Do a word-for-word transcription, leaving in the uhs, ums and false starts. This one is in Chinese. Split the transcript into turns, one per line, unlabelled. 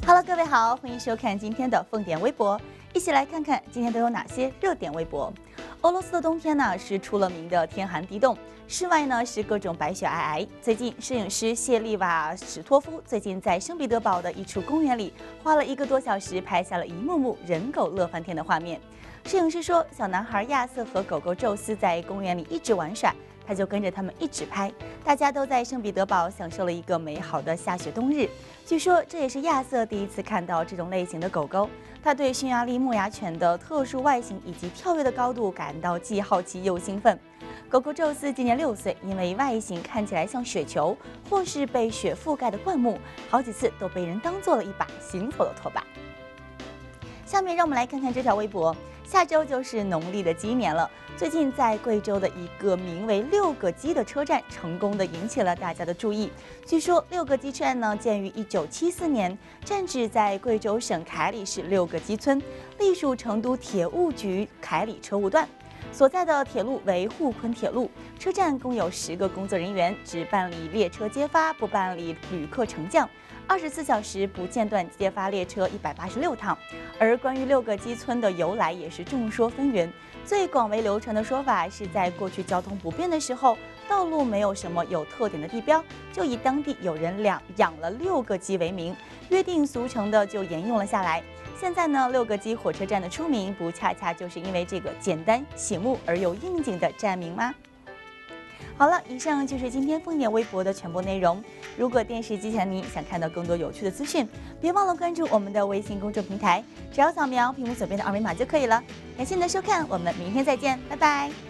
Hello， 各位好，欢迎收看今天的凤点微博，一起来看看今天都有哪些热点微博。俄罗斯的冬天呢是出了名的天寒地冻，室外呢是各种白雪皑皑。最近，摄影师谢利瓦史托夫最近在圣彼得堡的一处公园里，花了一个多小时拍下了一幕幕人狗乐翻天的画面。摄影师说，小男孩亚瑟和狗狗宙斯在公园里一直玩耍。 他就跟着他们一直拍，大家都在圣彼得堡享受了一个美好的下雪冬日。据说这也是亚瑟第一次看到这种类型的狗狗，他对匈牙利牧羊犬的特殊外形以及跳跃的高度感到既好奇又兴奋。狗狗宙斯今年六岁，因为外形看起来像雪球，或是被雪覆盖的灌木，好几次都被人当做了一把行走的拖把。下面让我们来看看这条微博。 下周就是农历的鸡年了。最近在贵州的一个名为“六个鸡”的车站，成功的引起了大家的注意。据说六个鸡站呢，建于一九七四年，站址在贵州省凯里市六个鸡村，隶属成都铁务局凯里车务段。 所在的铁路为沪昆铁路，车站共有十个工作人员，只办理列车接发，不办理旅客乘降，二十四小时不间断接发列车一百八十六趟。而关于六个鸡村的由来也是众说纷纭，最广为流传的说法是在过去交通不便的时候，道路没有什么有特点的地标，就以当地有人养养了六个鸡为名，约定俗成的就沿用了下来。 现在呢，六个鸡火车站的出名，不恰恰就是因为这个简单醒目而又应景的站名吗？好了，以上就是今天凤点微博的全部内容。如果电视机前您想看到更多有趣的资讯，别忘了关注我们的微信公众平台，只要扫描屏幕左边的二维码就可以了。感谢您的收看，我们明天再见，拜拜。